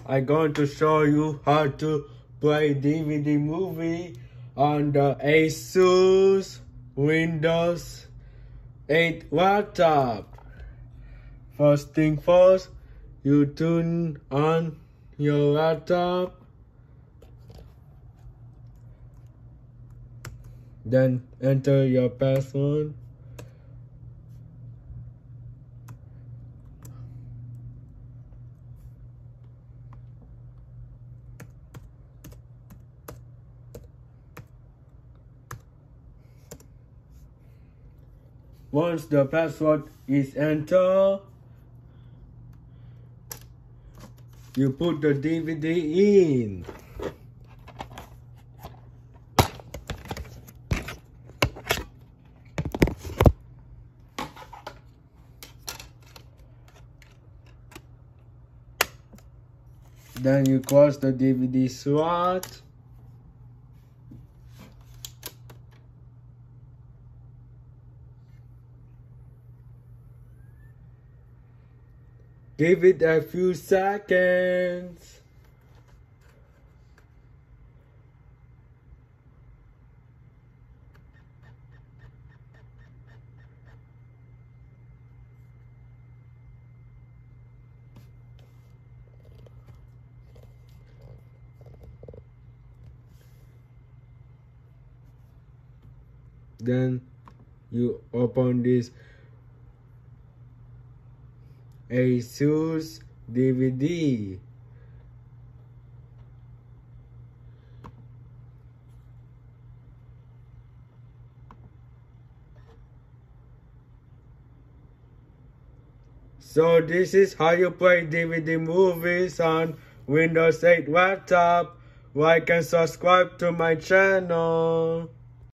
I'm going to show you how to play DVD movie on the ASUS Windows 8 laptop. First thing first, you turn on your laptop. Then enter your password. Once the password is entered, you put the DVD in. Then you close the DVD slot. Give it a few seconds. Then you open this ASUS DVD. So this is how you play DVD movies on Windows 8 laptop. Like and subscribe to my channel.